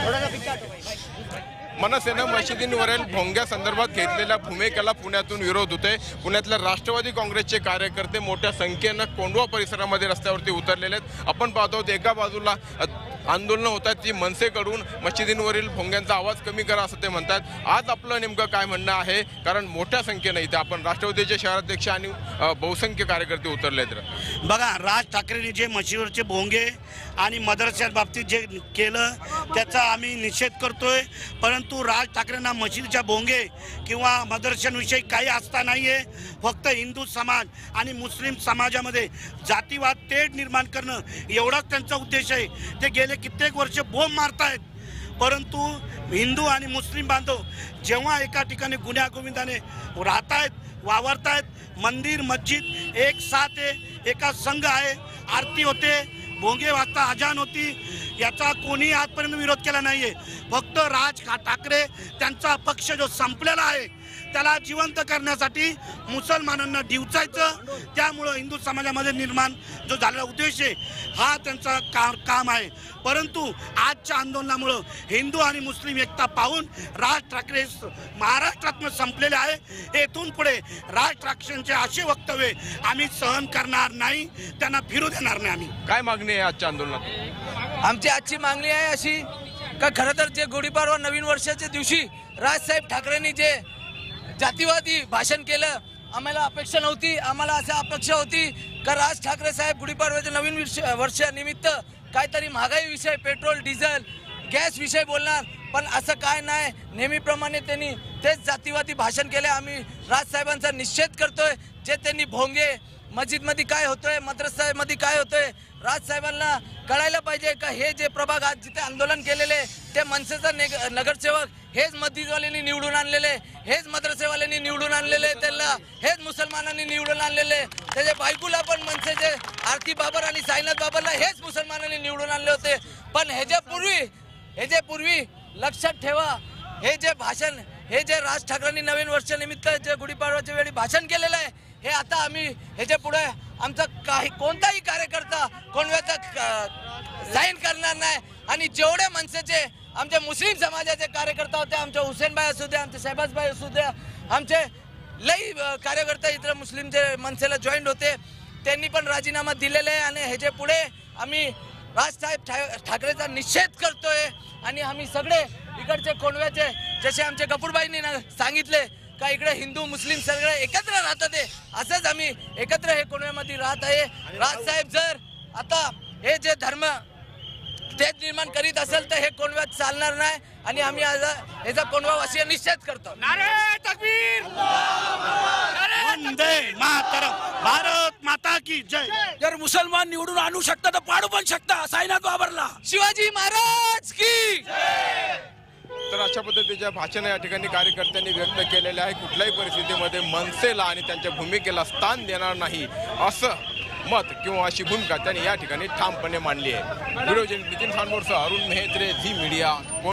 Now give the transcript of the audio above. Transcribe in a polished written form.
मनसेनं मशिदींवरील भोंग्या संदर्भात घेतलेल्या भूमिकेला पुण्यातून विरोध होते। पुण्यातल्या राष्ट्रवादी काँग्रेसचे कार्यकर्ते मोठ्या संख्येनं कोंढवा परिसरामध्ये रस्त्यावरती उतरलेले आहेत। आपण पाहतो एका बाजूला आंदोलन होत आहेत ती मनसेकडून मशिदींवरील भोंग्यांचा आवाज कमी करा असं ते म्हणतात। आज आपलं नेमकं काय म्हणणं आहे, कारण मोठ्या संख्येने इथे आपण राष्ट्रवादीचे शहराध्यक्ष आणि बहुसंख्य कार्यकर्ते उतरले आहेत। बघा, राज ठाकरेंनी जे मशिदीवरचे भोंगे आणि मदरशाच्या बाबतीत जे केलं त्याचा आम्ही निषेध करतोय, परंतु राज ठाकरेंना मशिदीच्या भोंगे किंवा मदरशांविषयी काही आस्था नाहीये। फक्त हिंदू समाज आणि मुस्लिम समाजामध्ये जातीवाद तेढ निर्माण करणं एवढाच त्यांचा उद्देश आहे। ते गेले कित्येक वर्ष बोंब मारतायत, परंतु हिंदू आणि मुस्लिम बांधव जेव्हा एका ठिकाणी गुण्यागोविंदाने राहतायत, वावरतायत, मंदिर मस्जिद एक साथ आहे, एका संघ आहे, आरती होते, भोंगे वाजता अजान होती, याचा कोणी आजपर्यंत विरोध केला नाहीये। फक्त राज ठाकरे त्यांचा पक्ष जो संपलेला आहे त्याला जिवंत करण्यासाठी मुसलमानांना डिवचायचं, त्यामुळं हिंदू समाजामध्ये निर्माण जो झालेला उद्देश आहे हा त्यांचा काम आहे। परंतु आजच्या आंदोलनामुळं हिंदू आणि मुस्लिम एकता पाहून राज ठाकरे महाराष्ट्रातून संपलेले आहे। येथून पुढे राज ठाकरेंचे असे वक्तव्य आम्ही सहन करणार नाही, त्यांना फिरू देणार नाही। आम्ही काय मागणी आहे आजच्या आंदोलनात? आमची आजची मागणी आहे अशी का खरं तर जे गुढीपाडवा नवीन वर्षाच्या दिवशी राजसाहेब ठाकरेंनी जे जातीवादी भाषण केलं, आम्हाला अपेक्षा नव्हती। आम्हाला असं अपेक्षा होती का राज ठाकरे साहेब गुढीपाडव्याच्या नवीन वर्षानिमित्त काहीतरी महागाई विषय, पेट्रोल डिझेल गॅस विषय बोलणार, पण असं काय नाही। नेहमीप्रमाणे त्यांनी तेच जातीवादी भाषण केले। आम्ही राजसाहेबांचा निषेध करतोय। जे त्यांनी भोंगे मस्जिदमध्ये काय होतोय, मद्रसामध्ये काय होतोय, राजसाहेबांना कळायला पाहिजे का हे जे प्रभाग आज जिथे आंदोलन केलेले ते मनसेचा नगरसेवक हेच मस्जिदवाल्यांनी निवडून आणलेले, हेच मद्रसेवाल्यांनी निवडून आणलेले, त्यांना हेच मुसलमानांनी निवडून आणलेले, त्याच्या बायकोला पण मनसेचे आरती बाबर आणि साईनाथ बाबरला हेच मुसलमानांनी निवडून आणले होते। पण ह्याच्या पूर्वी लक्षात ठेवा, हे जे भाषण, हे जे राज ठाकरेंनी नवीन वर्षानिमित्त जे गुढीपाडव्याच्या वेळी भाषण केलेलं आहे, हे आता आम्ही ह्याच्या पुढे आमचा कोणताही कार्यकर्ता कोणत्याचा साईन करणार नाही। आणि जेवढे मनसेचे आमच्या मुस्लिम समाजाचे कार्यकर्ता होते, आमच्या हुसेनभाई असू द्या, आमचे शहबाजभाई असू द्या, आमचे लई कार्यकर्ता इतर मुस्लिमचे मनसेला जॉईंट होते, त्यांनी पण राजीनामा दिलेला आहे। आणि ह्याच्या पुढे आम्ही राजसाहेब ठाकरेचा निषेध करतोय। आणि आम्ही सगळे इकडचे कोंढव्याचे, जसे आमचे गफूरबाईंनी सांगितले का इकडे हिंदू मुस्लिम सगळे एकत्र राहतात, असंच आम्ही एकत्र हे कोंढव्यामध्ये राहत आहे। राजसाहेब जर आता हे जे धर्म तेच निर्माण करीत असेल तर हे कोंढव्यात चालणार नाही। आणि आम्ही याचा कोंढवावासी निषेध करतो। नारे तकबीर, वंदे मातरम, भारत माता की जय। जर मुसलमान निवडून आणू शकता तर पाडू पण शकता साईनाथ बाबरला। शिवाजी महाराज की जय। तर अशा पद्धतीच्या भाषण या ठिकाणी कार्यकर्त्यांनी व्यक्त केलेले आहे। कुठल्याही परिस्थितीमध्ये मनसेला आणि त्यांच्या भूमिकेला स्थान देणार नाही असं मत किंवा अशी भूमिका त्यांनी या ठिकाणी ठामपणे मांडली आहे। व्हिडिओ जर्नलिस्ट नितीन खानमोरसह अरुण मेहत्रे, झी मीडिया।